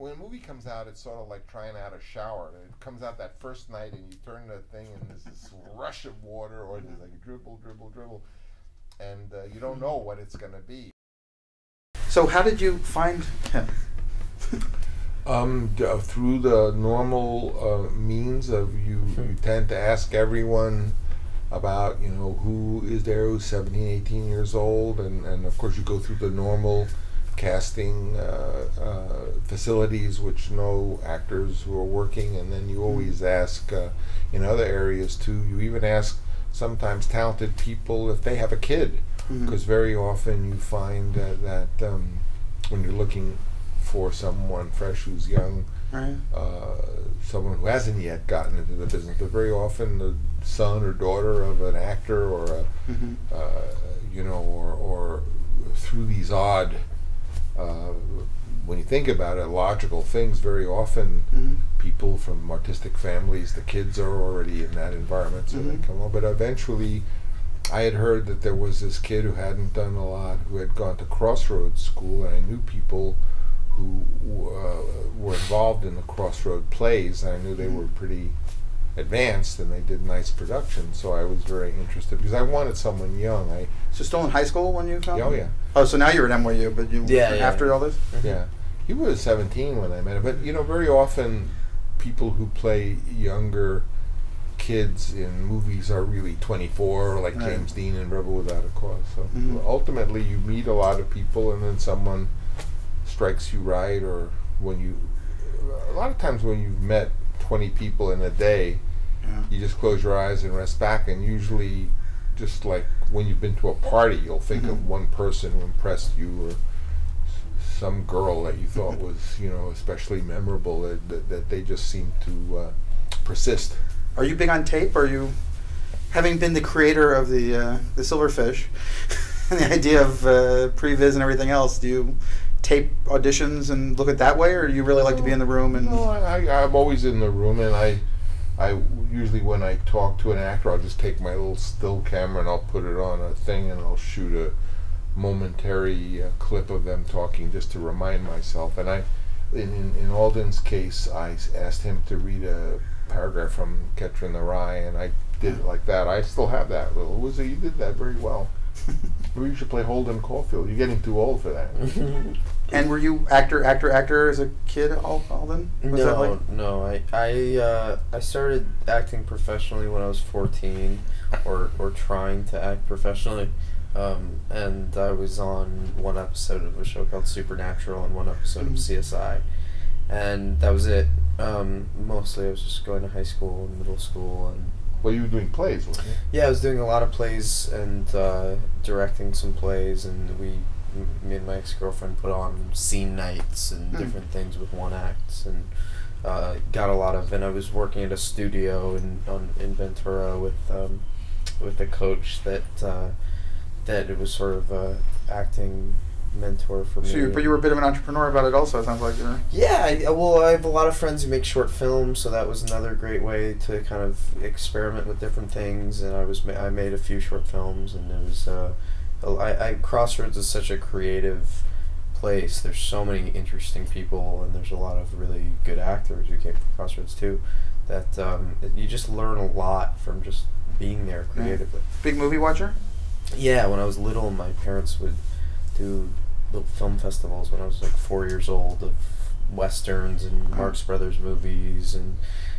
when a movie comes out, it's sort of like trying out a shower. It comes out that first night, and you turn the thing, and there's this rush of water, or there's like a dribble, dribble, dribble, and you don't know what it's going to be. So how did you find him? Through the normal means of you tend to ask everyone about, you know, who is there who's 17, 18 years old, and of course you go through the normal casting facilities which know actors who are working, and then you always ask in other areas too. You even ask sometimes talented people if they have a kid, because very often you find that when you're looking for someone fresh who's young, Right. Someone who hasn't yet gotten into the business, but very often the son or daughter of an actor, or a, you know, or through these odd, when you think about it, logical things, very often people from artistic families, the kids are already in that environment, so they come on. But eventually, I had heard that there was this kid who hadn't done a lot, who had gone to Crossroads School, and I knew people who were involved in the Crossroad plays. I knew they were pretty advanced and they did nice productions, so I was very interested because I wanted someone young. So still in high school when you found him? Yeah. Oh, so now you're at NYU, but you after all this? Yeah. He was 17 when I met him, but you know, very often people who play younger kids in movies are really 24, like James Dean in Rebel Without a Cause. So ultimately you meet a lot of people, and then someone strikes you right, or when you, a lot of times when you've met 20 people in a day, you just close your eyes and rest back, and usually just like when you've been to a party, you'll think of one person who impressed you, or some girl that you thought was, you know, especially memorable, that they just seem to persist. Are you big on tape? Are you, having been the creator of the Silverfish and the idea of previs and everything else, do you tape auditions and look at it that way, or do you really like to be in the room? And no, I'm always in the room, and I usually, when I talk to an actor, I'll just take my little still camera and I'll put it on a thing, and I'll shoot a momentary clip of them talking just to remind myself. And in Alden's case, I asked him to read a paragraph from Catcher in the Rye, and I did it like that. I still have that. Well, you did that very well. Maybe you should play Holden Caulfield. You're getting too old for that. And were you actor as a kid, Alden? No. I started acting professionally when I was 14, or trying to act professionally. And I was on one episode of a show called Supernatural and one episode of CSI. And that was it. Mostly I was just going to high school and middle school. And well, you were doing plays, wasn't you? Yeah, I was doing a lot of plays and directing some plays, and me and my ex-girlfriend put on scene nights and different things with one act, and got a lot of. And I was working at a studio in Ventura with a coach that it was sort of a acting mentor for me. But you were a bit of an entrepreneur about it also, it sounds like. Yeah, I have a lot of friends who make short films, so that was another great way to kind of experiment with different things, and I made a few short films, and it was Crossroads is such a creative place. There's so many interesting people, and there's a lot of really good actors who came from Crossroads too, that you just learn a lot from just being there creatively. Big movie watcher? Yeah, when I was little, my parents would do little film festivals when I was like 4 years old of westerns and Marx Brothers movies, and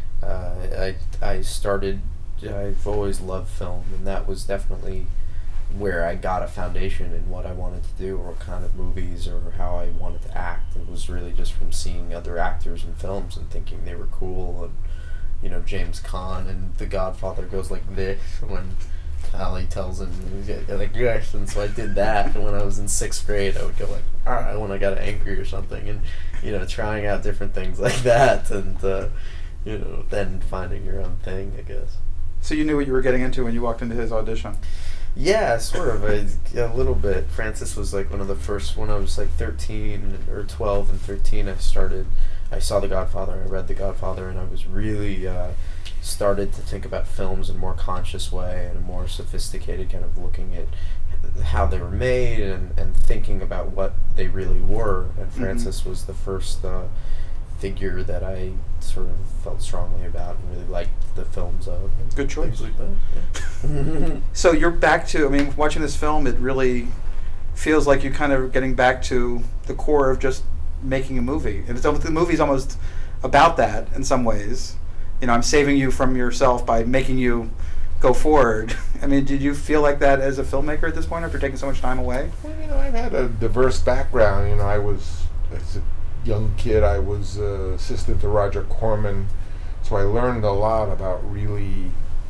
I've always loved film, and that was definitely where I got a foundation in what I wanted to do, or what kind of movies, or how I wanted to act. It was really just from seeing other actors in films and thinking they were cool, and you know, James Caan and The Godfather goes like this when Ali tells him, like, yes, and so I did that. And when I was in 6th grade, I would go like, all right, when I got angry or something, and you know, trying out different things like that, and you know, then finding your own thing, I guess. So you knew what you were getting into when you walked into his audition? Yeah, sort of, a little bit. Francis was like one of the first. When I was like 13 or 12 and 13, I saw The Godfather, I read The Godfather, and I was really started to think about films in a more conscious way, and a more sophisticated kind of looking at how they were made, and thinking about what they really were. And Francis was the first figure that I sort of felt strongly about and really liked the films of. And Good choice. things like that. Yeah. So you're back to, I mean, watching this film, it really feels like you're kind of getting back to the core of just making a movie. And the movie's almost about that in some ways. You know, I'm saving you from yourself by making you go forward. I mean, did you feel like that as a filmmaker at this point after taking so much time away? Well, you know, I've had a diverse background. You know, as a young kid, I was assistant to Roger Corman, so I learned a lot about really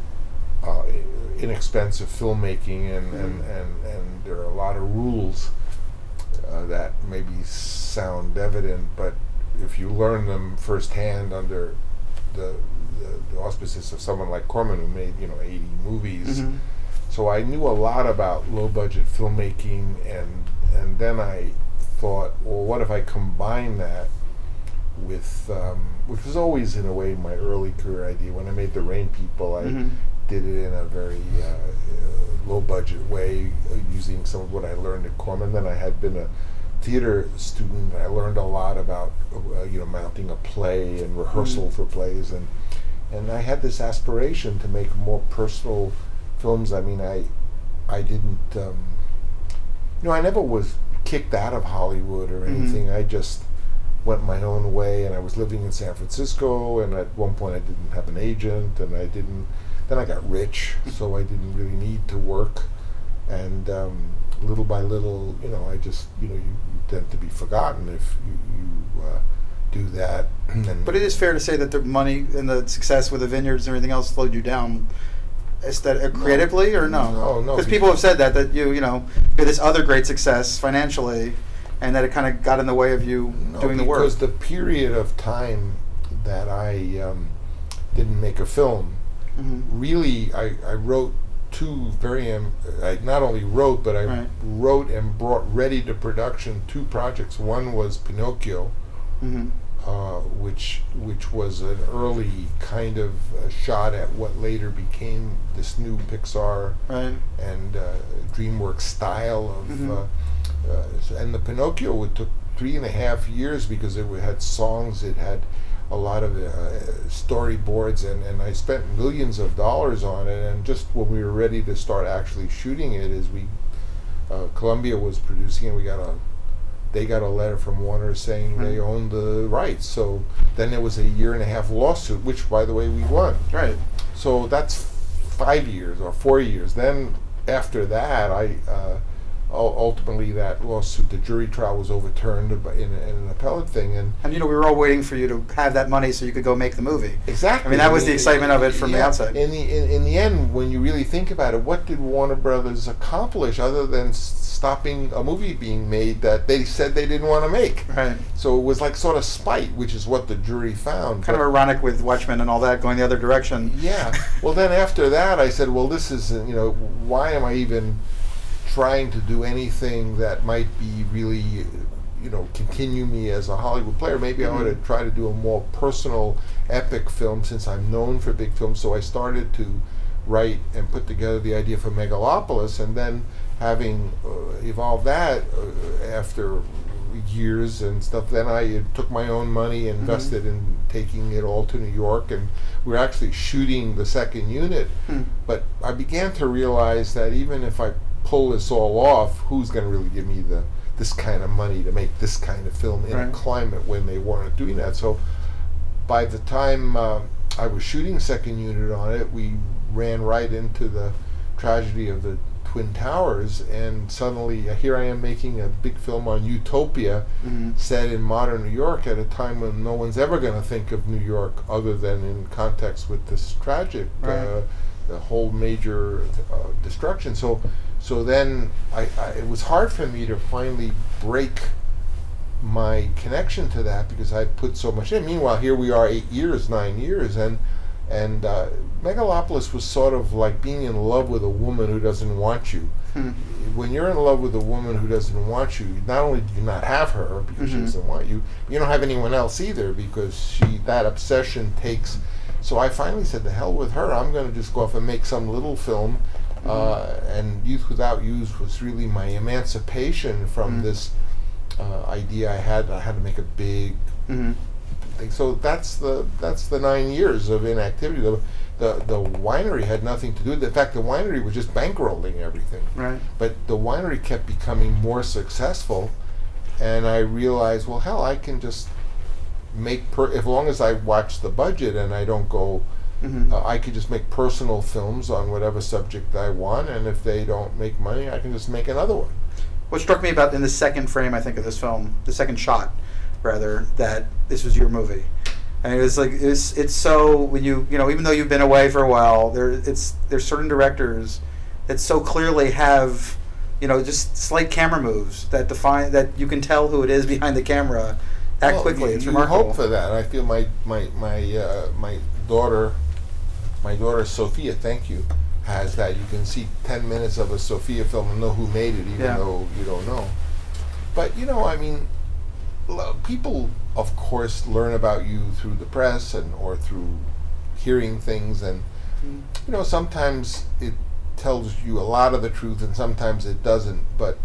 inexpensive filmmaking, and there are a lot of rules that maybe sound evident, but if you learn them firsthand under the auspices of someone like Corman, who made 80 movies, so I knew a lot about low budget filmmaking, and then I thought, well, what if I combine that with which was always in a way my early career idea. When I made The Rain People, I did it in a very low budget way, using some of what I learned at Corman. Then I had been a theater student. I learned a lot about mounting a play and rehearsal for plays, and I had this aspiration to make more personal films. I mean, I didn't I never was kicked out of Hollywood or anything. I just went my own way, and I was living in San Francisco, and at one point I didn't have an agent, and then I got rich, so I didn't really need to work, and little by little, I just, you tend to be forgotten if you do that. But it is fair to say that the money and the success with the vineyards and everything else slowed you down creatively, or no? No. Because people have said that you had this other great success financially, and that it kind of got in the way of you doing the work. Because the period of time that I didn't make a film, really, I wrote two I not only wrote, but I wrote and brought ready to production two projects. One was Pinocchio, which was an early kind of shot at what later became this new Pixar and DreamWorks style of. And the Pinocchio, it took 3.5 years because it had songs, it had a lot of storyboards, and I spent millions of dollars on it. And just when we were ready to start actually shooting it, as Columbia was producing it, they got a letter from Warner saying they owned the rights. So then there was a 1.5 year lawsuit, which, by the way, we won. Right. So that's 5 years or 4 years. Then after that, ultimately that lawsuit, the jury trial, was overturned in an appellate thing, and we were all waiting for you to have that money so you could go make the movie. Exactly. I mean, that was the excitement of it from the outside. In the end, when you really think about it, what did Warner Brothers accomplish other than stopping a movie being made that they said they didn't want to make? Right. So it was like sort of spite, which is what the jury found. Kind of ironic with Watchmen and all that going the other direction. Yeah. Well, then after that, I said, well, this is why am I even trying to do anything that might be really, continue me as a Hollywood player? Maybe I ought to try to do a more personal, epic film, since I'm known for big films. So I started to write and put together the idea for Megalopolis, and then having evolved that after years and stuff, then I took my own money, invested in taking it all to New York, and we're actually shooting the second unit. But I began to realize that even if I pull this all off, who's going to really give me this kind of money to make this kind of film in a climate when they weren't doing that? So by the time I was shooting second unit on it, we ran right into the tragedy of the Twin Towers, and suddenly here I am making a big film on utopia set in modern New York at a time when no one's ever going to think of New York other than in context with this tragic the whole major destruction. So then it was hard for me to finally break my connection to that, because I put so much in. Meanwhile, here we are 9 years, and Megalopolis was sort of like being in love with a woman who doesn't want you. When you're in love with a woman who doesn't want you, not only do you not have her because she doesn't want you, you don't have anyone else either, because that obsession takes. So I finally said, to hell with her, I'm going to just go off and make some little film. And Youth Without Youth was really my emancipation from this idea I had to make a big thing. So that's the 9 years of inactivity. The winery had nothing to do with it. In fact, the winery was just bankrolling everything. Right. But the winery kept becoming more successful, and I realized, well, hell, I can just make as long as I watch the budget and I don't go. I could just make personal films on whatever subject I want, and if they don't make money, I can just make another one. What struck me about in the second frame, I think, of this film, the second shot, rather, that this was your movie. And it was like it's so when you know, even though you've been away for a while, there's certain directors that so clearly have, you know, just slight camera moves that define, that you can tell who it is behind the camera that quickly. It's remarkable. You hope for that. I feel my daughter Sophia, thank you, has that. You can see 10 minutes of a Sophia film and know who made it, even though you don't know. But you know, I mean, people, of course, learn about you through the press or through hearing things, and you know, sometimes it tells you a lot of the truth, and sometimes it doesn't. But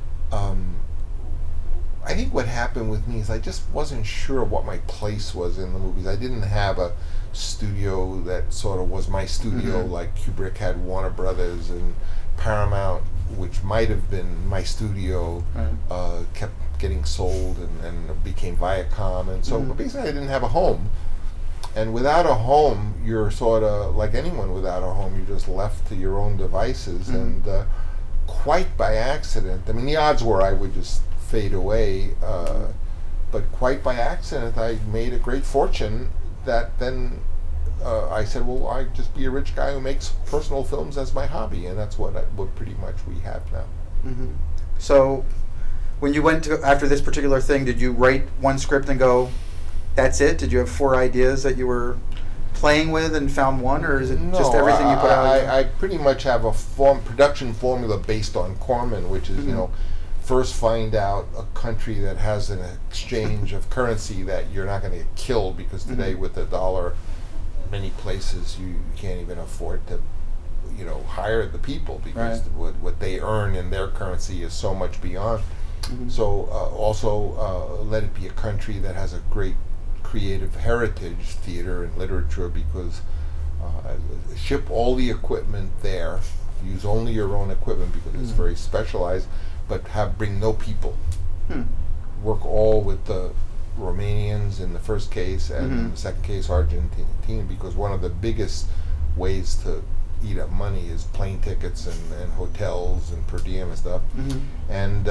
I think what happened with me is I just wasn't sure what my place was in the movies. I didn't have a studio that sort of was my studio, like Kubrick had Warner Brothers, and Paramount, which might have been my studio, kept getting sold and became Viacom, and so basically I didn't have a home. And without a home, you're sort of like anyone without a home. You're just left to your own devices, and quite by accident, I mean, the odds were I would just fade away, but quite by accident I made a great fortune that then I said, well, I just be a rich guy who makes personal films as my hobby, and that's what pretty much we have now. So when you went to, after this particular thing, did you write one script and go, that's it? Did you have 4 ideas that you were playing with and found one, or is it just everything you put out? I pretty much have a production formula based on Corman, which is, you know, first find out a country that has an exchange of currency that you're not going to get killed, because today with the dollar, many places you can't even afford to, you know, hire the people, because what they earn in their currency is so much beyond. So also let it be a country that has a great creative heritage, theater and literature, because ship all the equipment there, use only your own equipment because it's very specialized, but bring no people. Work all with the Romanians in the first case, and in the second case Argentina, because one of the biggest ways to eat up money is plane tickets and hotels and per diem and stuff, and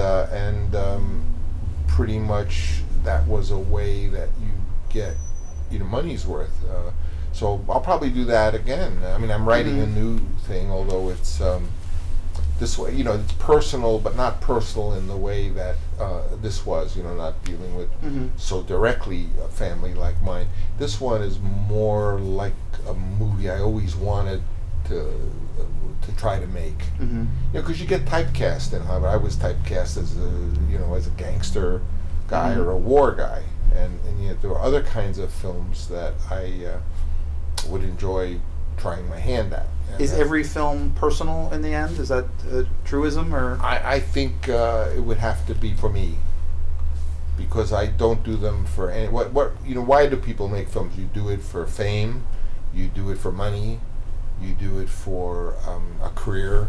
pretty much that was a way that you get, you know, money's worth. So I'll probably do that again. I mean, I'm writing a new thing, although it's this way, you know, it's personal, but not personal in the way that this was, you know, not dealing with so directly a family like mine. This one is more like a movie I always wanted to try to make. You know, because you get typecast in Hollywood. I was typecast as a, you know, as a gangster guy or a war guy, and yet there are other kinds of films that I would enjoy trying my hand at. Is every film personal in the end? Is that a truism, or? I think it would have to be for me, because I don't do them for any. What you know? Why do people make films? You do it for fame, you do it for money, you do it for a career.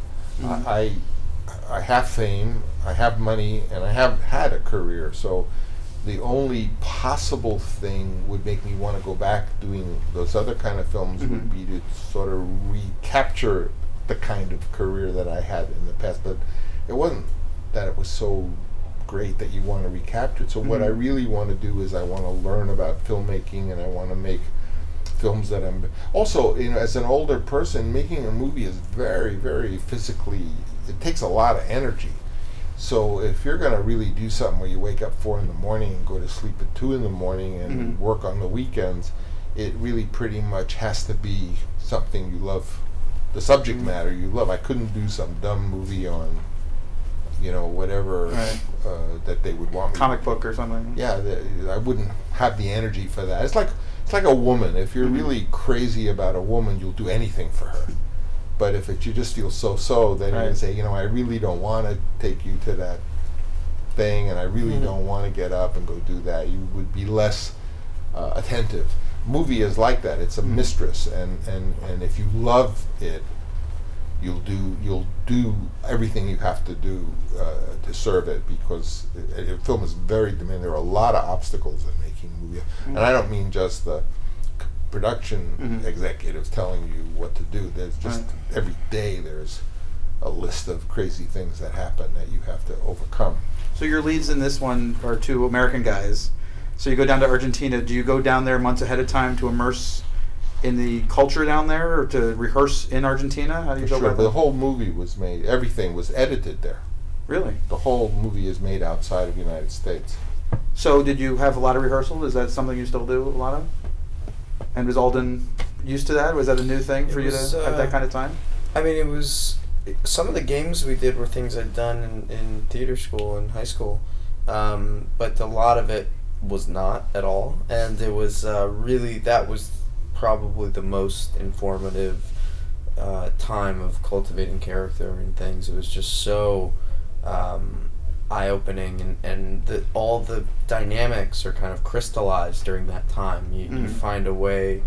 I have fame, I have money, and I have had a career. So the only possible thing would make me want to go back doing those other kind of films would be to sort of recapture the kind of career that I had in the past. But it wasn't that it was so great that you want to recapture it. So what I really want to do is I want to learn about filmmaking, and I want to make films that I'm also, you know, as an older person, making a movie is very, very physically, it takes a lot of energy. So if you're going to really do something where you wake up 4 in the morning and go to sleep at 2 in the morning and work on the weekends, it really pretty much has to be something you love, the subject matter you love. I couldn't do some dumb movie on, you know, whatever that they would want me comic book or something. Yeah, I wouldn't have the energy for that. It's like a woman. If you're really crazy about a woman, you'll do anything for her. But if you just feel so-so, then you can say, you know, I really don't want to take you to that thing, and I really don't want to get up and go do that. You would be less attentive. Movie is like that. It's a mistress, and if you love it, you'll do everything you have to do to serve it, because film is very demanding. There are a lot of obstacles in making a movie, and I don't mean just the production executives telling you what to do. There's just every day there's a list of crazy things that happen that you have to overcome. So your leads in this one are two American guys. So you go down to Argentina. Do you go down there months ahead of time to immerse in the culture down there, or to rehearse in Argentina? How do you go about The that? whole movie was made. Everything was edited there. Really? The whole movie is made outside of the United States. So did you have a lot of rehearsal? Is that something you still do a lot of? And was Alden used to that? Was that a new thing for you to have that kind of time? I mean, it was, some of the games we did were things I'd done in theater school and high school, but a lot of it was not at all, and it was really, that was probably the most informative time of cultivating character and things. It was just so eye-opening, and all the dynamics are kind of crystallized during that time. You find a way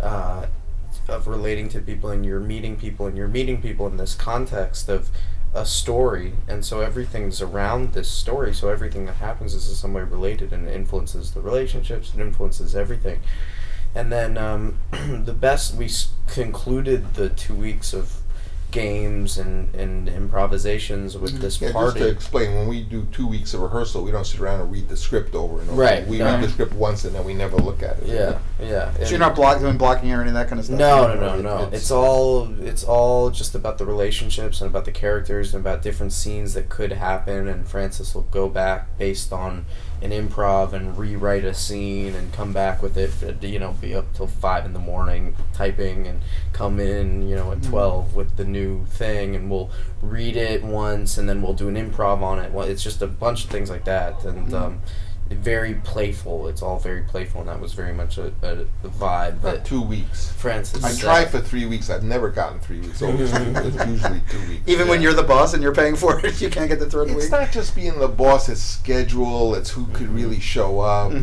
of relating to people, and you're meeting people in this context of a story, and so everything's around this story, so everything that happens is in some way related, and it influences the relationships, it influences everything. And then we concluded the 2 weeks of games and improvisations with this Just party. to explain, when we do 2 weeks of rehearsal, we don't sit around and read the script over and over. Right, We no. read the script once and then we never look at it. Yeah. So you're not doing blocking or any of that kind of stuff? No. It's all just about the relationships and about the characters and about different scenes that could happen. And Francis will go back based on an improv and rewrite a scene and come back with it. Be up till 5 a.m. typing, and come in at 12 with the new thing, and we'll read it once and then we'll do an improv on it. Well, it's just a bunch of things like that, and very playful. It's all very playful, and that was very much a vibe that About 2 weeks. Francis I tried for 3 weeks. I've never gotten 3 weeks. Always it's usually 2 weeks. Even when you're the boss and you're paying for it, you can't get the third It's week? not just being the boss, it's schedule, it's who could really show up.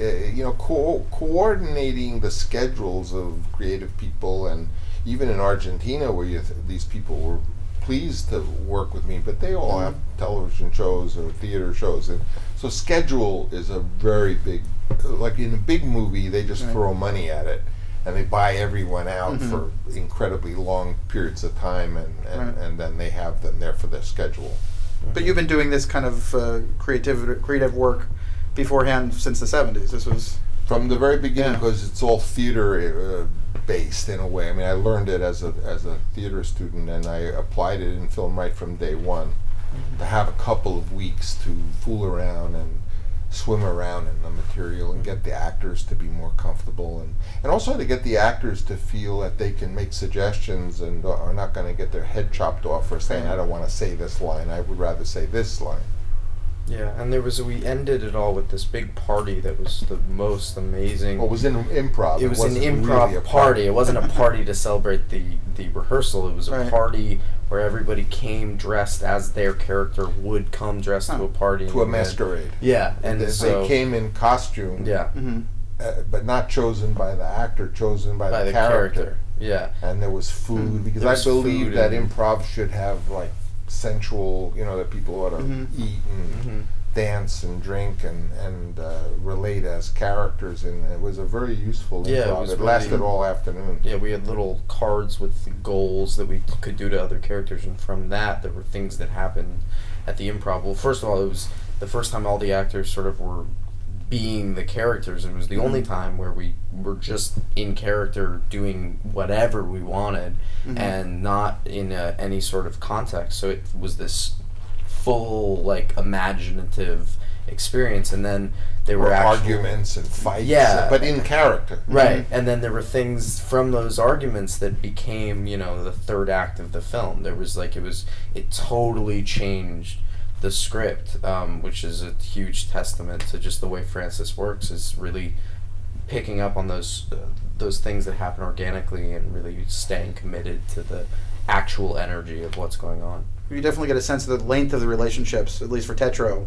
Coordinating the schedules of creative people, and even in Argentina, where these people were pleased to work with me, but they all have television shows or theater shows, and so schedule is a very big, like in a big movie, they just throw money at it, and they buy everyone out for incredibly long periods of time, and then they have them there for their schedule. But you've been doing this kind of creative work beforehand since the 70s. This was... From the very beginning, because it's all theater based in a way. I mean, I learned it as a theater student, and I applied it in film right from day one. To have a couple of weeks to fool around and swim around in the material and get the actors to be more comfortable, and also to get the actors to feel that they can make suggestions and are not going to get their head chopped off for saying, I don't want to say this line, I would rather say this line. Yeah, and we ended it all with this big party that was the most amazing. Well, it was in improv. It was an wasn't improv really a party. It wasn't a party to celebrate the rehearsal. It was a party where everybody came dressed as their character would come dressed to a party. To a masquerade. Yeah, and they came in costume. Yeah. But not chosen by the actor, chosen by the character. Yeah. And there was food, because I believe that improv should have like sensual, that people ought to eat and dance and drink and relate as characters, and it was a very useful improv. It lasted all afternoon. Yeah, we had little cards with goals that we could do to other characters, and from that there were things that happened at the improv. Well, first of all, it was the first time all the actors sort of were being the characters. It was the only time where we were just in character doing whatever we wanted and not in any sort of context. So it was this full, like, imaginative experience, and then there were arguments and fights, but in character. Right, and then there were things from those arguments that became, the third act of the film. There was it totally changed the script, which is a huge testament to just the way Francis works, is really picking up on those things that happen organically and really staying committed to the actual energy of what's going on. You definitely get a sense of the length of the relationships, at least for Tetro,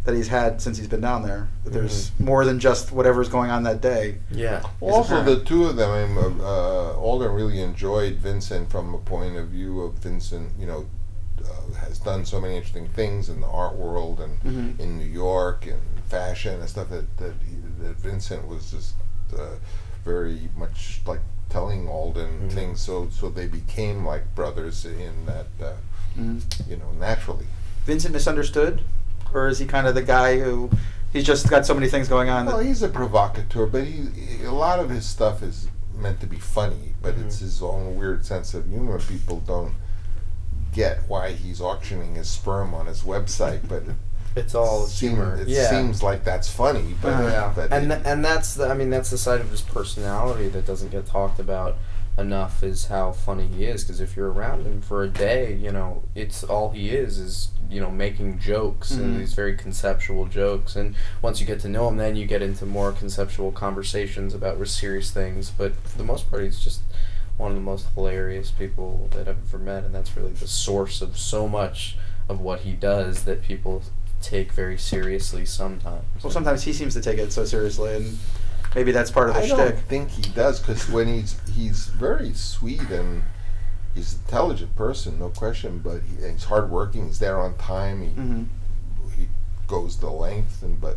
that he's had since he's been down there. That there's more than just whatever's going on that day. Yeah. Well, also, the two of them, I mean, Alden really enjoyed Vincent from a point of view of Vincent, has done so many interesting things in the art world and in New York and fashion and stuff that Vincent was just very much like telling Alden things, so they became like brothers in that, naturally. Vincent misunderstood? Or is he kind of the guy who he's just got so many things going on? Well, he's a provocateur, but a lot of his stuff is meant to be funny, but it's his own weird sense of humor. People don't get why he's auctioning his sperm on his website, but it's all humor. It seems like that's funny, but and that's the side of his personality that doesn't get talked about enough, is how funny he is. Because if you're around him for a day, it's all he is making jokes and these very conceptual jokes. And once you get to know him, then you get into more conceptual conversations about serious things. But for the most part, he's just one of the most hilarious people that I've ever met, and that's really the source of so much of what he does that people take very seriously sometimes. Well, sometimes he seems to take it so seriously, and maybe that's part of the shtick. I don't think he does, because when he's very sweet and he's an intelligent person, no question, but he's hardworking. He's there on time. He goes the length, but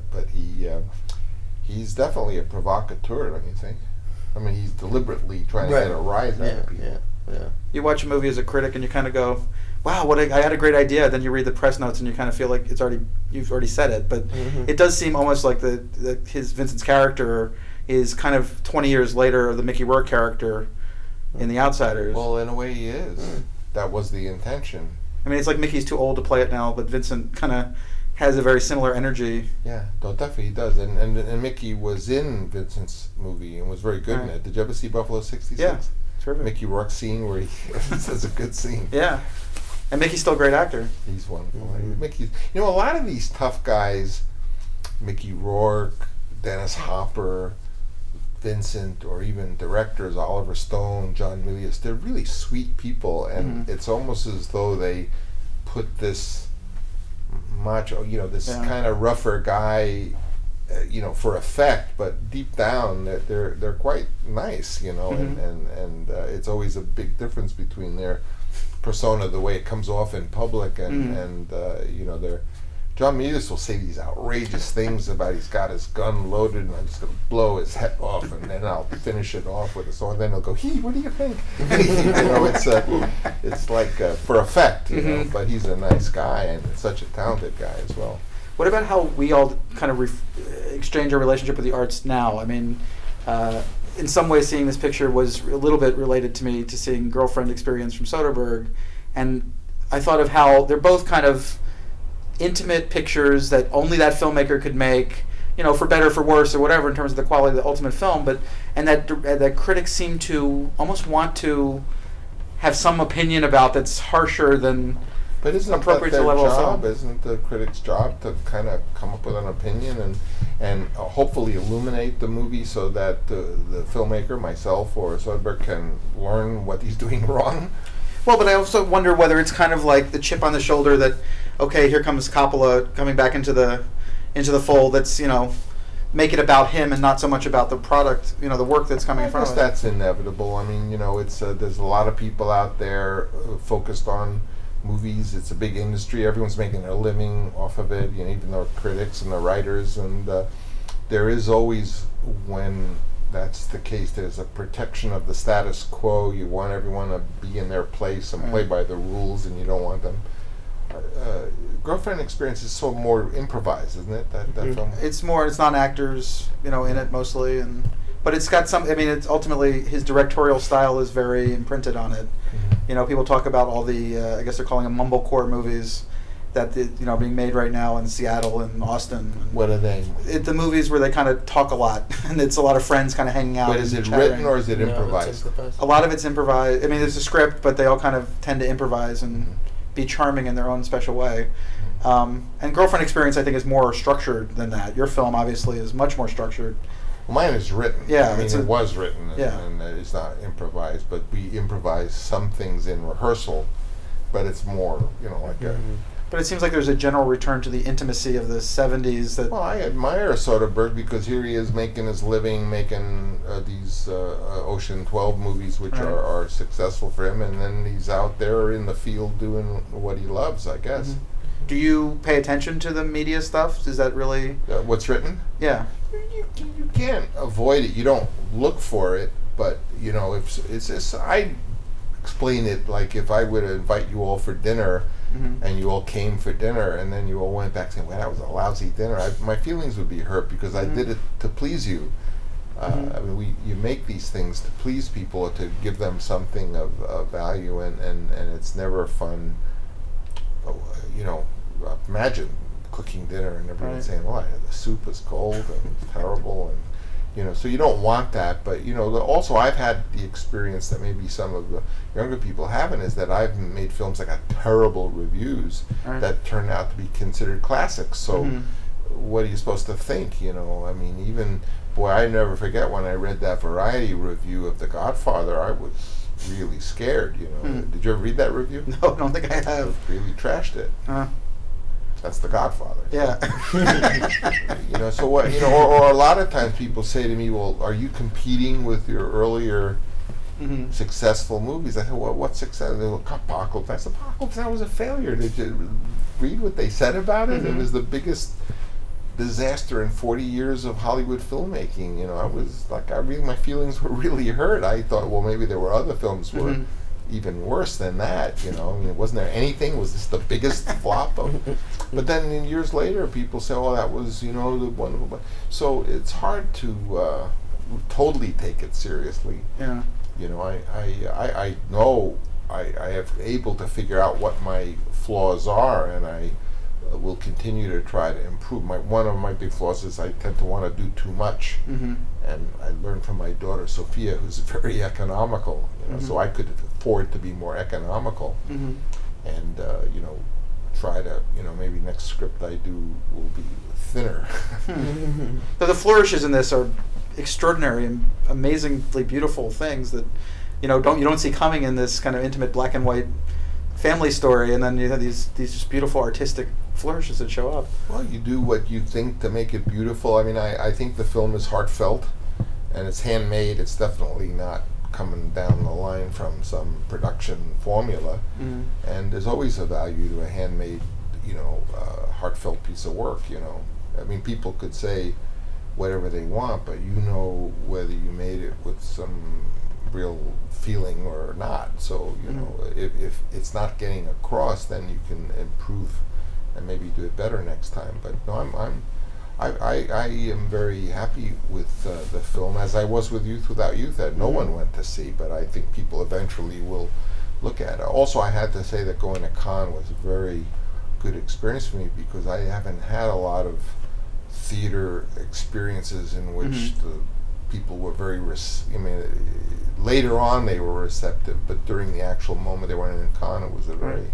he's definitely a provocateur, don't you think? I mean, he's deliberately trying to get a rise out of people. Yeah. You watch a movie as a critic, and you kind of go, "Wow, I had a great idea." Then you read the press notes, and you kind of feel like you've already said it. But it does seem almost like his Vincent's character is kind of 20 years later the Mickey Rourke character in The Outsiders. Well, in a way, he is. That was the intention. I mean, it's like Mickey's too old to play it now, but Vincent kind of has a very similar energy. Yeah, definitely he does. And Mickey was in Vincent's movie and was very good in it. Did you ever see Buffalo 66? Yeah, terrific. Mickey Rourke scene where he says a good scene. Yeah. And Mickey's still a great actor. He's wonderful. Mickey's, a lot of these tough guys, Mickey Rourke, Dennis Hopper, Vincent, or even directors, Oliver Stone, John Milius, they're really sweet people, and it's almost as though they put this macho, this kind of rougher guy, for effect, but deep down they're quite nice, and it's always a big difference between their persona, the way it comes off in public, and they're. John Milius will say these outrageous things about he's got his gun loaded and I'm just going to blow his head off, and then I'll finish it off with a song. Then he'll go, what do you think? It's like for effect, but he's a nice guy and such a talented guy as well. What about how we all kind of exchange our relationship with the arts now? I mean, in some ways seeing this picture was a little bit related to me to seeing Girlfriend Experience from Soderbergh, and I thought of how they're both kind of intimate pictures that only that filmmaker could make, for better, for worse, or whatever, in terms of the quality of the ultimate film. And that critics seem to almost want to have some opinion about that's harsher than appropriate to the level of film. Isn't the critic's job to kind of come up with an opinion and hopefully illuminate the movie so that the filmmaker, myself or Soderbergh, can learn what he's doing wrong? Well, but I also wonder whether it's kind of like the chip on the shoulder that, okay, here comes Coppola coming back into the fold. That's make it about him and not so much about the product, the work that's coming in front of it. That's inevitable. I mean, it's there's a lot of people out there focused on movies. It's a big industry. Everyone's making their living off of it. Even the critics and the writers, and there is always, when that's the case, there's a protection of the status quo. You want everyone to be in their place and play by the rules, and you don't want them. Girlfriend Experience is so more improvised, isn't it? That film. It's not actors, in it mostly, but it's got some. I mean, it's ultimately his directorial style is very imprinted on it. People talk about all the I guess they're calling them mumblecore movies that being made right now in Seattle and Austin. What are they? The movies where they kind of talk a lot, and it's a lot of friends kind of hanging out. But is it written or is it improvised? A lot of it's improvised. I mean, there's a script, but they all kind of tend to improvise and be charming in their own special way. And Girlfriend Experience, I think, is more structured than that. Your film, obviously, is much more structured. Mine is written. Yeah, I mean, it was written, and it's not improvised, but we improvise some things in rehearsal, but it's more, like But it seems like there's a general return to the intimacy of the 70s that... Well, I admire Soderbergh because here he is making his living, making these Ocean 12 movies, which Right. are successful for him, and then he's out there in the field doing what he loves, I guess. Mhm. Do you pay attention to the media stuff? Is that really... What's written? Yeah. You can't avoid it. You don't look for it, but you know, it's just, I explain it like if I would invite you all for dinner, Mhm. and you all came for dinner, and then you all went back saying, "Well, that was a lousy dinner." My feelings would be hurt because I Mhm. did it to please you. Mhm. I mean, you make these things to please people, to give them something of value, and it's never fun. You know, imagine cooking dinner and everyone Right. saying, "Well, the soup is cold and terrible," and you know, so you don't want that. But you know, also I've had the experience that maybe some of the younger people haven't, is that I've made films that got terrible reviews Right. that turned out to be considered classics. So Mhm. what are you supposed to think? You know, I mean, even boy, I never forget when I read that Variety review of The Godfather. I was really scared. You know, Hmm. did you ever read that review? No, I don't think I have. It really trashed it. That's The Godfather. Yeah. You know, so what? You know, or a lot of times people say to me, "Well, are you competing with your earlier Mhm. successful movies?" I said, "Well, what success?" They go, "Apocalypse." I said, "Apocalypse, that was a failure." Did you read what they said about it? It Mhm. was the biggest disaster in 40 years of Hollywood filmmaking. You know, I was like, my feelings were really hurt. I thought, well, maybe there were other films were Mhm. even worse than that. You know, I mean, wasn't there anything? Was this the biggest flop of? But then years later, people say, "Oh, that was, you know, the wonderful." So it's hard to totally take it seriously. Yeah. You know, I know I have able to figure out what my flaws are, and I will continue to try to improve. One of my big flaws is I tend to want to do too much, Mhm. and I learned from my daughter Sophia, who's very economical. You know, Mhm. so I could afford to be more economical, Mhm. and you know, try to, you know, maybe next script I do will be thinner. But the flourishes in this are extraordinary and amazingly beautiful things that you don't see coming in this kind of intimate black and white family story, and then you have these just beautiful artistic flourishes that show up. Well, you do what you think to make it beautiful. I mean, I think the film is heartfelt, and it's handmade. It's definitely not coming down the line from some production formula. Mm. And there's always a value to a handmade, you know, heartfelt piece of work, you know. I mean, people could say whatever they want, but you know whether you made it with some real feeling or not. So, you know, if it's not getting across, then you can improve and maybe do it better next time. But no, I am very happy with the film, as I was with Youth Without Youth, that no one went to see, but I think people eventually will look at it. Also, I had to say that going to Cannes was a very good experience for me, because I haven't had a lot of theater experiences in which the people were very, later on they were receptive, but during the actual moment they were in Cannes, it was a very,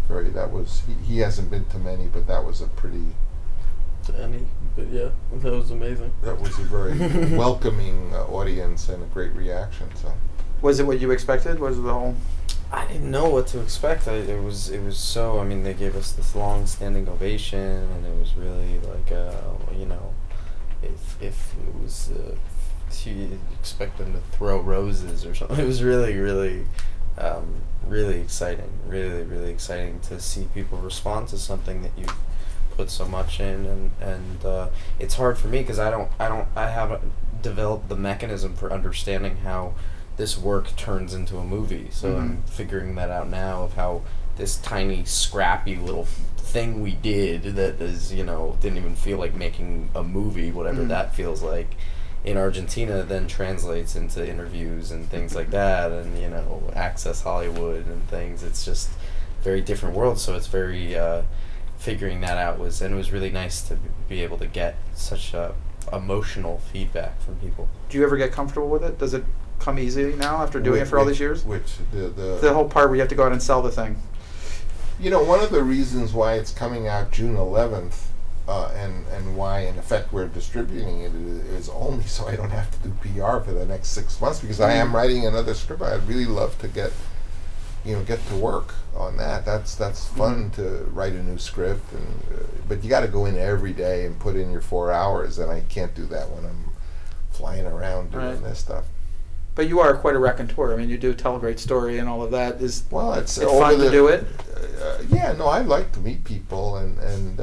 he hasn't been to many, but that was a pretty, Any, but yeah, that was amazing. that was a very welcoming audience and a great reaction. So Was it what you expected? Was it the whole... I didn't know what to expect. It was so. I mean, they gave us this long standing ovation, and it was really like, you know, if it was, you expect them to throw roses or something. It was really, really, really exciting. Really, really exciting to see people respond to something that you put so much in, and it's hard for me because I haven't developed the mechanism for understanding how this work turns into a movie. So I'm figuring that out now, of how this tiny scrappy little thing we did that is, you know, didn't even feel like making a movie, whatever that feels like, in Argentina then translates into interviews and things like that, and, you know, Access Hollywood and things. It's just very different world. So it's very figuring that out was, and it was really nice to be able to get such emotional feedback from people. Do you ever get comfortable with it? Does it come easy now after doing it for all these years? Which The whole part where you have to go out and sell the thing. You know, one of the reasons why it's coming out June 11th, and why in effect we're distributing it, is only so I don't have to do PR for the next 6 months, because I am writing another script. I'd really love to get get to work on that. That's fun to write a new script, and but you got to go in every day and put in your 4 hours, and I can't do that when I'm flying around doing this stuff. But you are quite a raconteur. I mean, you do tell a great story and all of that. Is It's it fun to do it? Yeah, no, I like to meet people, and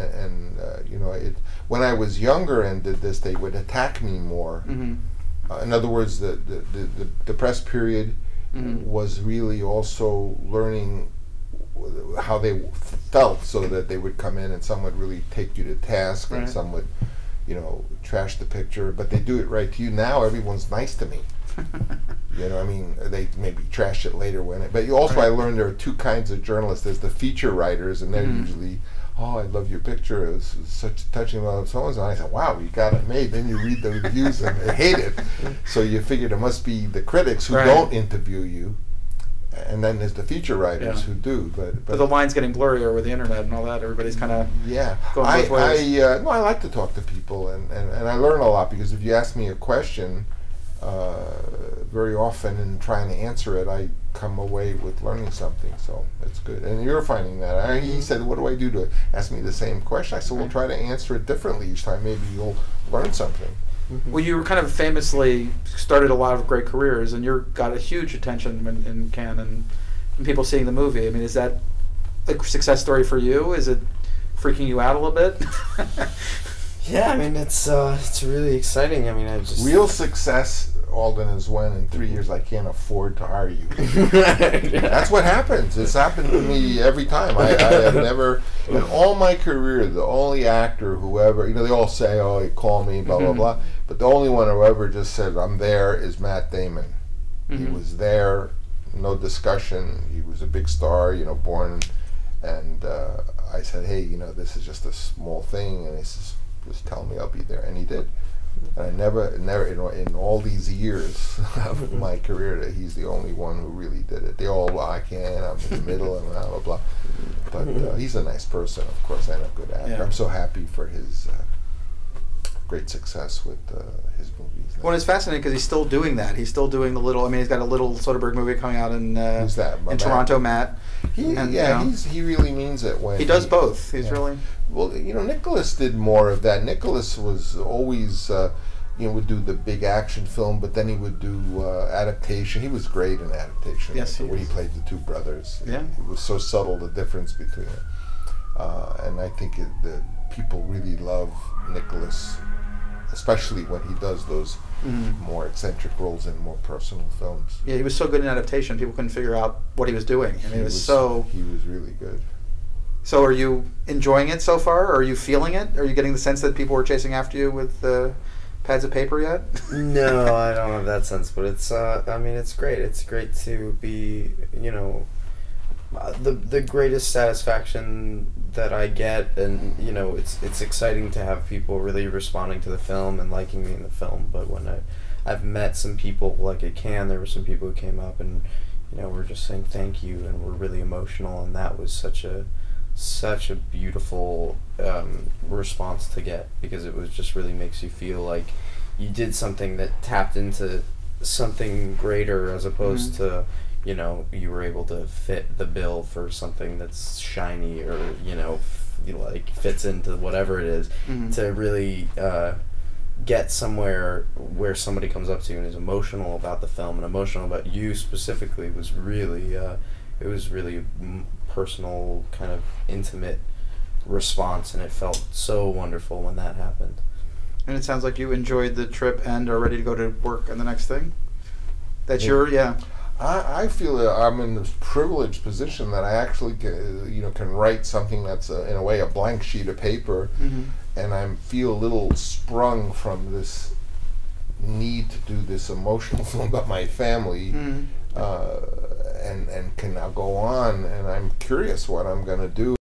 when I was younger and did this, they would attack me more. In other words, the press period was really also learning how they felt, so that they would come in and some would really take you to task, and some would, trash the picture. But they do it right to you. Now everyone's nice to me. I mean, they maybe trash it later but I learned there are two kinds of journalists. There's the feature writers, and they're usually, oh, I love your picture. It was such touching about so-and-so. And I said, wow, you got it made. Then you read the reviews and they hate it. So you figured it must be the critics who don't interview you. And then there's the feature writers who do. But the line's getting blurrier with the internet and all that. Everybody's kind of going both ways. I like to talk to people, and I learn a lot, because if you ask me a question, very often in trying to answer it, I come away with learning something, so that's good. And you're finding that. He said, what do I do to ask me the same question? I said, well, try to answer it differently each time. Maybe you'll learn something. Well, you kind of famously started a lot of great careers, and you got a huge attention in Cannes and people seeing the movie. I mean, is that a success story for you? Is it freaking you out a little bit? Yeah, I mean, it's really exciting. I mean, real success, Alden, is when in 3 years I can't afford to hire you. That's what happens. It's happened to me every time. I have never, in all my career, the only actor who ever, they all say, oh, he called me, blah, blah, blah. But the only one who ever just said, I'm there, is Matt Damon. He was there, no discussion. He was a big star, born. And I said, hey, this is just a small thing. And he says, just tell me I'll be there. And he did. And I never, in all these years of my career, that he's the only one who really did it. They all, well, I can't, I'm in the middle, and blah, blah, blah. But he's a nice person, of course, and a good actor. Yeah. I'm so happy for his great success with his movies. Well, it's fascinating because he's still doing that. He's still doing he's got a little Soderbergh movie coming out in Who's that? in Toronto, Matt. He really means it when he does both. He's really... Well, Nicholas did more of that. Nicholas was always, would do the big action film, but then he would do adaptation. He was great in adaptation. Yes, when he played the two brothers. Yeah. It was so subtle, the difference between it. And I think the people really love Nicholas, especially when he does those more eccentric roles in more personal films. Yeah, he was so good in adaptation. People couldn't figure out what he was doing. I mean, he was really good. So are you enjoying it so far? Are you feeling it? Are you getting the sense that people were chasing after you with pads of paper yet? No, I don't have that sense, but it's it's great. It's great to be, the greatest satisfaction that I get, and it's exciting to have people really responding to the film and liking me in the film. But when I've met some people, like at Cannes, there were some people who came up and were just saying thank you, and were really emotional, and that was such a beautiful response to get, because it was just really makes you feel like you did something that tapped into something greater, as opposed to you were able to fit the bill for something that's shiny or fits into whatever it is, to really get somewhere where somebody comes up to you and is emotional about the film and emotional about you specifically was really it was really personal, kind of intimate response, and it felt so wonderful when that happened. And it sounds like you enjoyed the trip and are ready to go to work on the next thing. I feel that I'm in this privileged position that I actually can write something that's in a way a blank sheet of paper, and I feel a little sprung from this need to do this emotional film about my family. And can now go on, and I'm curious what I'm going to do.